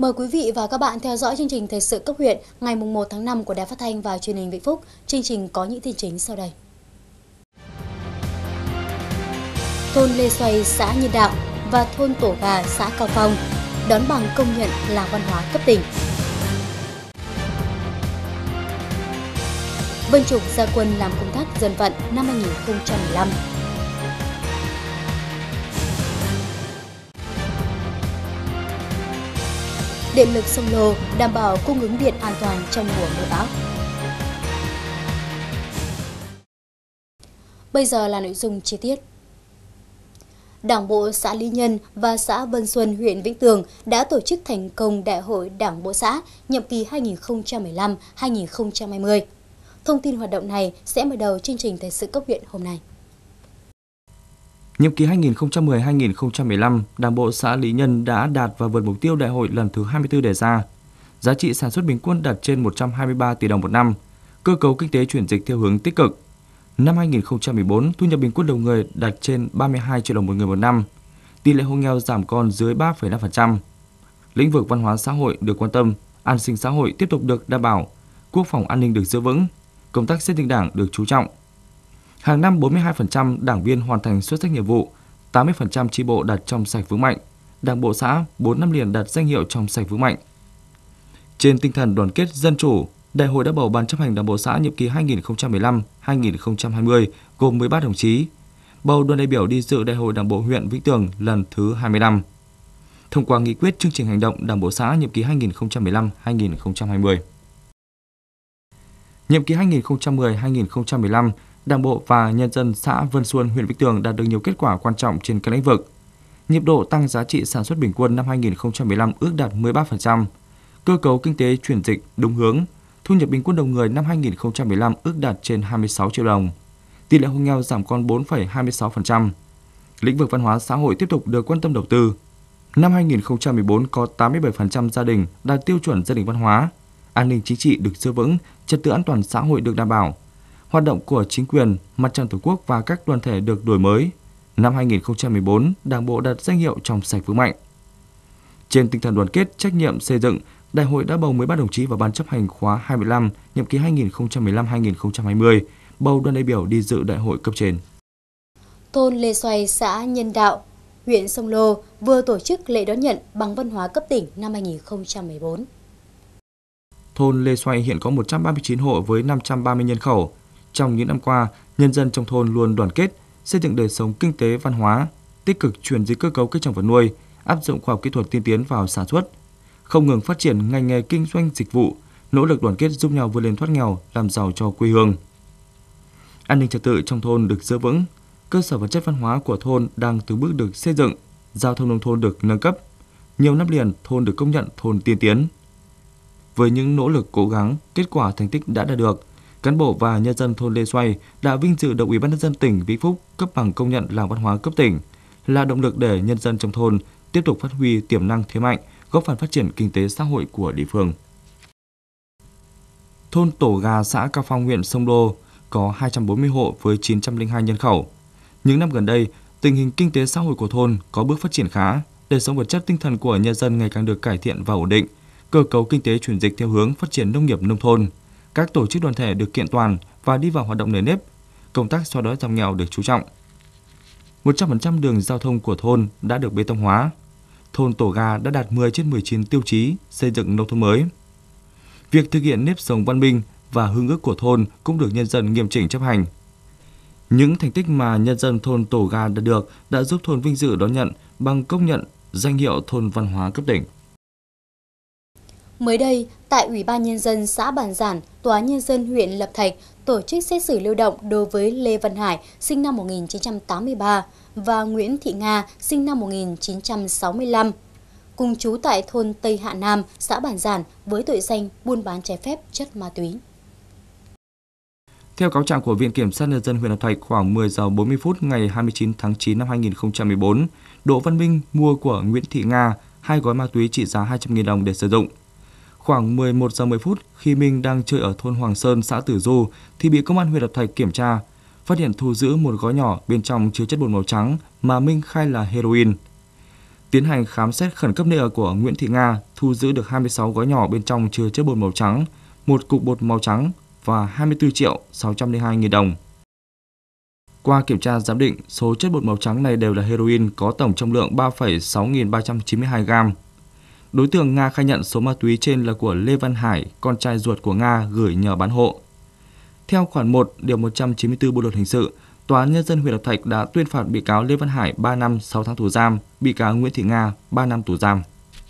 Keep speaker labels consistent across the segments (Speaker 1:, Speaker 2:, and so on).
Speaker 1: Mời quý vị và các bạn theo dõi chương trình Thời sự cấp huyện ngày 1 tháng 5 của Đài Phát thanh và Truyền hình Vĩnh Phúc. Chương trình có những tin chính sau đây. Thôn Lê Xoay, xã Nhân Đạo và thôn Tổ Gà, xã Cao Phong đón bằng công nhận làng văn hóa cấp tỉnh. Vân Trục ra quân làm công tác dân vận năm 2015. Điện lực Sông Lô đảm bảo cung ứng điện an toàn trong mùa mưa bão. Bây giờ là nội dung chi tiết. Đảng bộ xã Lý Nhân và xã Vân Xuân, huyện Vĩnh Tường đã tổ chức thành công Đại hội Đảng bộ xã nhiệm kỳ 2015-2020. Thông tin hoạt động này sẽ mở đầu chương trình Thời sự cấp huyện hôm nay.
Speaker 2: Nhiệm kỳ 2010-2015, Đảng bộ xã Lý Nhân đã đạt và vượt mục tiêu đại hội lần thứ 24 đề ra. Giá trị sản xuất bình quân đạt trên 123 tỷ đồng một năm, cơ cấu kinh tế chuyển dịch theo hướng tích cực. Năm 2014, thu nhập bình quân đầu người đạt trên 32 triệu đồng một người một năm, tỷ lệ hộ nghèo giảm còn dưới 3,5%. Lĩnh vực văn hóa xã hội được quan tâm, an sinh xã hội tiếp tục được đảm bảo, quốc phòng an ninh được giữ vững, công tác xây dựng Đảng được chú trọng. Hàng năm 42% đảng viên hoàn thành xuất sắc nhiệm vụ, 80% chi bộ đạt trong sạch vững mạnh, Đảng bộ xã 4 năm liền đạt danh hiệu trong sạch vững mạnh. Trên tinh thần đoàn kết dân chủ, Đại hội đã bầu Ban chấp hành Đảng bộ xã nhiệm kỳ 2015-2020 gồm 13 đồng chí, bầu đoàn đại biểu đi dự Đại hội Đảng bộ huyện Vĩnh Tường lần thứ 25. Thông qua nghị quyết chương trình hành động Đảng bộ xã nhiệm kỳ 2015-2020. Nhiệm kỳ 2010-2015, Đảng bộ và nhân dân xã Vân Xuân, huyện Vĩnh Tường đạt được nhiều kết quả quan trọng trên các lĩnh vực. Nhịp độ tăng giá trị sản xuất bình quân năm 2015 ước đạt 13%, cơ cấu kinh tế chuyển dịch đúng hướng, thu nhập bình quân đầu người năm 2015 ước đạt trên 26 triệu đồng, tỷ lệ hộ nghèo giảm còn 4,26%. Lĩnh vực văn hóa xã hội tiếp tục được quan tâm đầu tư. Năm 2014 có 87% gia đình đạt tiêu chuẩn gia đình văn hóa, an ninh chính trị được giữ vững, trật tự an toàn xã hội được đảm bảo. Hoạt động của chính quyền, Mặt trận Tổ quốc và các đoàn thể được đổi mới. Năm 2014, Đảng bộ đạt danh hiệu trong sạch vững mạnh. Trên tinh thần đoàn kết, trách nhiệm xây dựng, Đại hội đã bầu 13 đồng chí vào Ban chấp hành khóa 25, nhiệm kỳ 2015-2020, bầu đoàn đại biểu đi dự đại hội cấp trên.
Speaker 1: Thôn Lê Xoay, xã Nhân Đạo, huyện Sông Lô vừa tổ chức lễ đón nhận bằng văn hóa cấp tỉnh năm 2014.
Speaker 2: Thôn Lê Xoay hiện có 139 hộ với 530 nhân khẩu. Trong những năm qua, nhân dân trong thôn luôn đoàn kết, xây dựng đời sống kinh tế văn hóa, tích cực chuyển dịch cơ cấu cây trồng vật nuôi, áp dụng khoa học kỹ thuật tiên tiến vào sản xuất, không ngừng phát triển ngành nghề kinh doanh dịch vụ, nỗ lực đoàn kết giúp nhau vươn lên thoát nghèo, làm giàu cho quê hương. An ninh trật tự trong thôn được giữ vững, cơ sở vật chất văn hóa của thôn đang từng bước được xây dựng, giao thông nông thôn được nâng cấp. Nhiều năm liền, thôn được công nhận thôn tiên tiến. Với những nỗ lực cố gắng, kết quả thành tích đã đạt được, cán bộ và nhân dân thôn Lê Xoay đã vinh dự được Ủy ban nhân dân tỉnh Vĩnh Phúc cấp bằng công nhận làng văn hóa cấp tỉnh, là động lực để nhân dân trong thôn tiếp tục phát huy tiềm năng thế mạnh, góp phần phát triển kinh tế xã hội của địa phương. Thôn Tổ Gà, xã Cao Phong, huyện Sông Lô có 240 hộ với 902 nhân khẩu. Những năm gần đây, tình hình kinh tế xã hội của thôn có bước phát triển khá, đời sống vật chất tinh thần của nhân dân ngày càng được cải thiện và ổn định, cơ cấu kinh tế chuyển dịch theo hướng phát triển nông nghiệp nông thôn, các tổ chức đoàn thể được kiện toàn và đi vào hoạt động nề nếp, công tác xóa đói giảm nghèo được chú trọng. 100% đường giao thông của thôn đã được bê tông hóa. Thôn Tổ Gà đã đạt 10 trên 19 tiêu chí xây dựng nông thôn mới. Việc thực hiện nếp sống văn minh và hương ước của thôn cũng được nhân dân nghiêm chỉnh chấp hành. Những thành tích mà nhân dân thôn Tổ Gà đạt được đã giúp thôn vinh dự đón nhận bằng công nhận danh hiệu thôn văn hóa cấp tỉnh.
Speaker 1: Mới đây, tại Ủy ban Nhân dân xã Bản Giản, Tòa án Nhân dân huyện Lập Thạch tổ chức xét xử lưu động đối với Lê Văn Hải, sinh năm 1983, và Nguyễn Thị Nga, sinh năm 1965, cùng trú tại thôn Tây Hạ Nam, xã Bản Giản với tội danh buôn bán trái phép chất ma túy.
Speaker 2: Theo cáo trạng của Viện Kiểm sát Nhân dân huyện Lập Thạch, khoảng 10 giờ 40 phút ngày 29 tháng 9 năm 2014, Đỗ Văn Minh mua của Nguyễn Thị Nga 2 gói ma túy trị giá 200.000 đồng để sử dụng. Khoảng 11 giờ 10 phút, khi Minh đang chơi ở thôn Hoàng Sơn, xã Tử Du, thì bị công an huyện Lập Thạch kiểm tra, phát hiện thu giữ một gói nhỏ bên trong chứa chất bột màu trắng mà Minh khai là heroin. tiến hành khám xét khẩn cấp nơi ở của Nguyễn Thị Nga, thu giữ được 26 gói nhỏ bên trong chứa chất bột màu trắng, một cục bột màu trắng và 24.602.000 đồng. Qua kiểm tra giám định, số chất bột màu trắng này đều là heroin có tổng trọng lượng 3,6392 gram. Đối tượng Nga khai nhận số ma túy trên là của Lê Văn Hải, con trai ruột của Nga gửi nhờ bán hộ. Theo khoản 1, điều 194 Bộ luật hình sự, Tòa án Nhân dân huyện Lập Thạch đã tuyên phạt bị cáo Lê Văn Hải 3 năm 6 tháng tù giam, bị cáo Nguyễn Thị Nga 3 năm tù giam.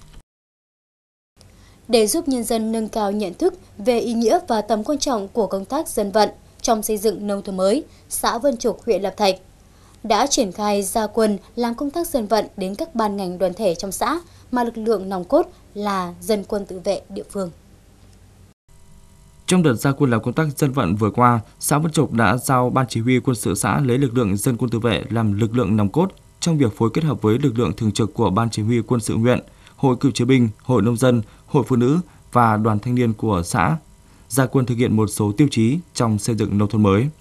Speaker 1: Để giúp nhân dân nâng cao nhận thức về ý nghĩa và tầm quan trọng của công tác dân vận trong xây dựng nông thôn mới, xã Vân Trục, huyện Lập Thạch đã triển khai ra quân làm công tác dân vận đến các ban ngành đoàn thể trong xã mà lực lượng nòng cốt là dân quân tự vệ địa phương.
Speaker 2: Trong đợt ra quân làm công tác dân vận vừa qua, xã Vân Trục đã giao Ban Chỉ huy Quân sự xã lấy lực lượng dân quân tự vệ làm lực lượng nòng cốt trong việc phối kết hợp với lực lượng thường trực của Ban Chỉ huy Quân sự huyện, Hội Cựu chiến binh, Hội nông dân, Hội phụ nữ và Đoàn thanh niên của xã ra quân thực hiện một số tiêu chí trong xây dựng nông thôn mới.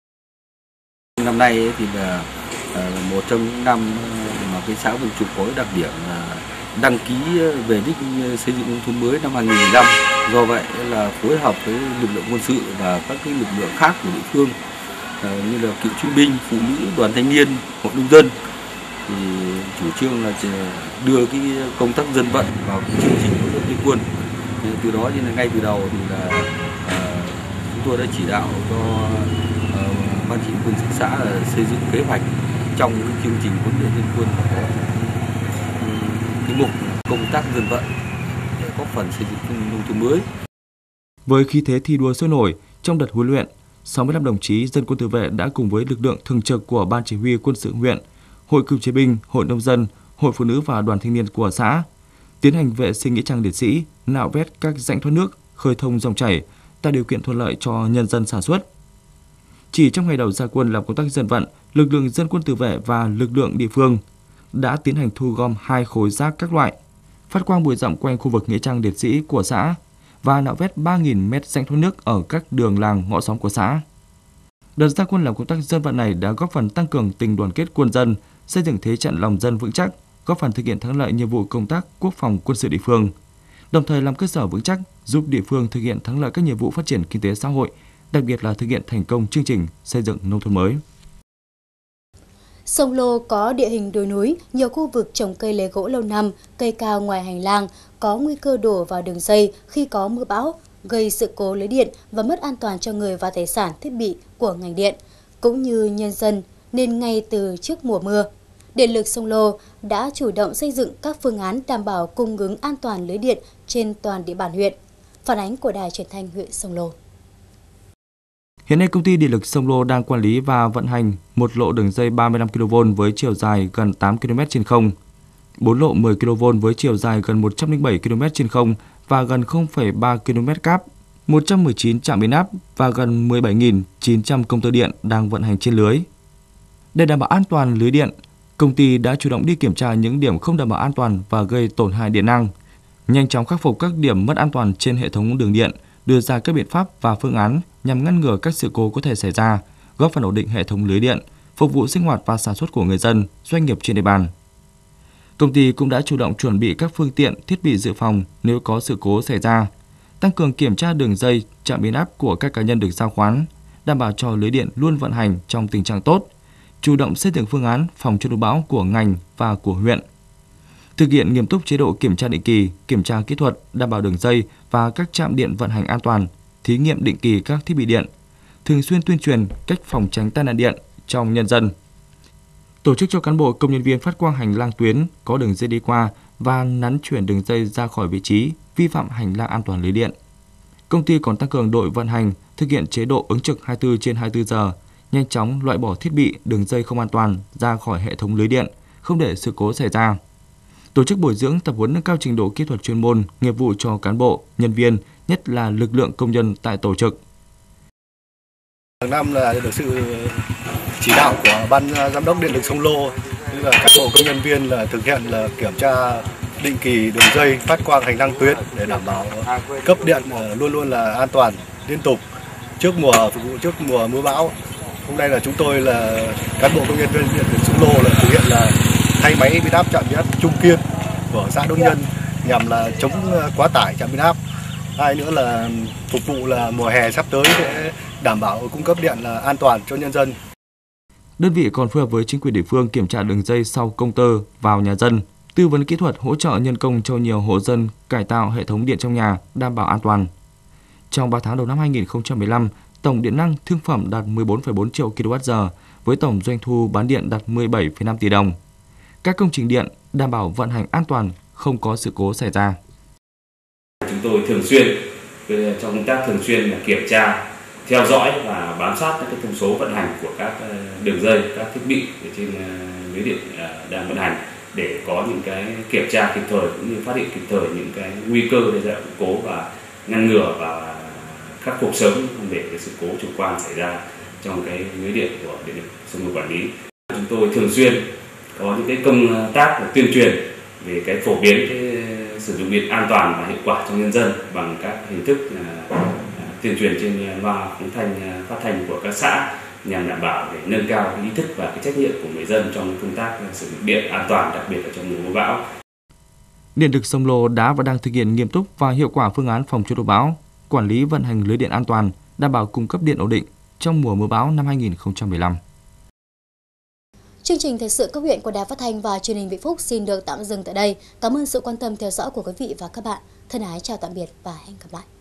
Speaker 3: Năm nay thì là một trong những năm mà cái xã Vân Trục có đặc điểm là đăng ký về đích xây dựng nông thôn mới năm 2015. Do vậy là phối hợp với lực lượng quân sự và các cái lực lượng khác của địa phương như là cựu chiến binh, phụ nữ, đoàn thanh niên, hội nông dân thì chủ trương là đưa cái công tác dân vận vào cái chương trình huấn luyện liên quân. Từ đó nên là ngay từ đầu thì là chúng tôi đã chỉ đạo cho Ban chỉ huy quân sự xã là xây dựng kế hoạch trong cái chương trình huấn luyện liên quân có cái mục công tác dân vận để góp phần xây dựng nông thôn mới.
Speaker 2: Với khí thế thi đua sôi nổi, trong đợt huấn luyện, 65 đồng chí dân quân tự vệ đã cùng với lực lượng thường trực của Ban Chỉ huy Quân sự huyện, Hội Cựu chiến binh, Hội nông dân, Hội phụ nữ và Đoàn thanh niên của xã tiến hành vệ sinh nghĩa trang liệt sĩ, nạo vét các rãnh thoát nước, khơi thông dòng chảy, tạo điều kiện thuận lợi cho nhân dân sản xuất. Chỉ trong ngày đầu ra quân làm công tác dân vận, lực lượng dân quân tự vệ và lực lượng địa phương đã tiến hành thu gom 2 khối rác các loại, phát quang bụi rậm quanh khu vực nghĩa trang liệt sĩ của xã và nạo vét 3.000 mét rãnh thoát nước ở các đường làng ngõ xóm của xã. Đợt ra quân làm công tác dân vận này đã góp phần tăng cường tình đoàn kết quân dân, xây dựng thế trận lòng dân vững chắc, góp phần thực hiện thắng lợi nhiệm vụ công tác quốc phòng quân sự địa phương, đồng thời làm cơ sở vững chắc giúp địa phương thực hiện thắng lợi các nhiệm vụ phát triển kinh tế xã hội, đặc biệt là thực hiện thành công chương trình xây dựng nông thôn mới.
Speaker 1: Sông Lô có địa hình đồi núi, nhiều khu vực trồng cây lấy gỗ lâu năm, cây cao ngoài hành lang, có nguy cơ đổ vào đường dây khi có mưa bão, gây sự cố lưới điện và mất an toàn cho người và tài sản thiết bị của ngành điện, cũng như nhân dân, nên ngay từ trước mùa mưa, Điện lực Sông Lô đã chủ động xây dựng các phương án đảm bảo cung ứng an toàn lưới điện trên toàn địa bàn huyện. Phản ánh của Đài Truyền thanh huyện Sông Lô.
Speaker 2: Hiện nay, công ty Điện lực Sông Lô đang quản lý và vận hành một lộ đường dây 35 kV với chiều dài gần 8 km trên không, 4 lộ 10 kV với chiều dài gần 107 km trên không và gần 0,3 km cáp, 119 trạm biến áp và gần 17.900 công tơ điện đang vận hành trên lưới. Để đảm bảo an toàn lưới điện, công ty đã chủ động đi kiểm tra những điểm không đảm bảo an toàn và gây tổn hại điện năng, nhanh chóng khắc phục các điểm mất an toàn trên hệ thống đường điện, đưa ra các biện pháp và phương án nhằm ngăn ngừa các sự cố có thể xảy ra, góp phần ổn định hệ thống lưới điện, phục vụ sinh hoạt và sản xuất của người dân, doanh nghiệp trên địa bàn. Công ty cũng đã chủ động chuẩn bị các phương tiện, thiết bị dự phòng nếu có sự cố xảy ra, tăng cường kiểm tra đường dây, trạm biến áp của các cá nhân được giao khoán, đảm bảo cho lưới điện luôn vận hành trong tình trạng tốt, chủ động xây dựng phương án phòng chống lụt bão của ngành và của huyện. Thực hiện nghiêm túc chế độ kiểm tra định kỳ, kiểm tra kỹ thuật, đảm bảo đường dây và các trạm điện vận hành an toàn, thí nghiệm định kỳ các thiết bị điện, thường xuyên tuyên truyền cách phòng tránh tai nạn điện trong nhân dân. Tổ chức cho cán bộ công nhân viên phát quang hành lang tuyến có đường dây đi qua và nắn chuyển đường dây ra khỏi vị trí vi phạm hành lang an toàn lưới điện. Công ty còn tăng cường đội vận hành, thực hiện chế độ ứng trực 24/24 giờ, nhanh chóng loại bỏ thiết bị đường dây không an toàn ra khỏi hệ thống lưới điện, không để sự cố xảy ra. Tổ chức bồi dưỡng tập huấn nâng cao trình độ kỹ thuật chuyên môn, nghiệp vụ cho cán bộ, nhân viên, nhất là lực lượng công nhân tại tổ trực.
Speaker 4: Hàng năm là được sự chỉ đạo của Ban Giám đốc Điện lực Sông Lô, tức là cán bộ công nhân viên là thực hiện là kiểm tra định kỳ đường dây phát quang hành lang tuyến để đảm bảo cấp điện luôn luôn là an toàn, liên tục phục vụ trước mùa mưa bão. Hôm nay là chúng tôi là cán bộ công nhân viên Điện lực Sông Lô là thực hiện là thay máy biến áp trạm biến áp Trung Kiên của xã Đôn Nhân nhằm là chống quá tải trạm biến áp. Hai nữa là phục vụ là mùa hè sắp tới để đảm bảo cung cấp điện là an toàn cho nhân dân.
Speaker 2: Đơn vị còn phối hợp với chính quyền địa phương kiểm tra đường dây sau công tơ vào nhà dân, tư vấn kỹ thuật hỗ trợ nhân công cho nhiều hộ dân cải tạo hệ thống điện trong nhà đảm bảo an toàn. Trong 3 tháng đầu năm 2015, tổng điện năng thương phẩm đạt 14,4 triệu kWh với tổng doanh thu bán điện đạt 17,5 tỷ đồng. Các công trình điện đảm bảo vận hành an toàn, không có sự cố xảy ra.
Speaker 5: Chúng tôi thường xuyên trong công tác thường xuyên là kiểm tra, theo dõi và bám sát các thông số vận hành của các đường dây, các thiết bị trên lưới điện đang vận hành để có những cái kiểm tra kịp thời cũng như phát hiện kịp thời những cái nguy cơ gây ra sự cố và ngăn ngừa và khắc phục sớm không để cái sự cố chủ quan xảy ra trong cái lưới điện của điện lực Sông Lô quản lý. Chúng tôi thường xuyên có những cái công tác tuyên truyền về cái phổ biến cái sử dụng điện an toàn và hiệu quả trong nhân dân bằng các hình thức tuyên truyền trên loa phát thanh của các xã nhằm đảm bảo để nâng cao cái ý thức và cái trách nhiệm của người dân trong công tác sử dụng điện an toàn, đặc biệt là trong mùa mưa bão.
Speaker 2: Điện lực Sông Lô đã và đang thực hiện nghiêm túc và hiệu quả phương án phòng chống lụt bão, quản lý vận hành lưới điện an toàn, đảm bảo cung cấp điện ổn định trong mùa mưa bão năm 2015.
Speaker 1: Chương trình thời sự các huyện của Đài Phát thanh và Truyền hình Vĩnh Phúc xin được tạm dừng tại đây. Cảm ơn sự quan tâm theo dõi của quý vị và các bạn. Thân ái chào tạm biệt và hẹn gặp lại.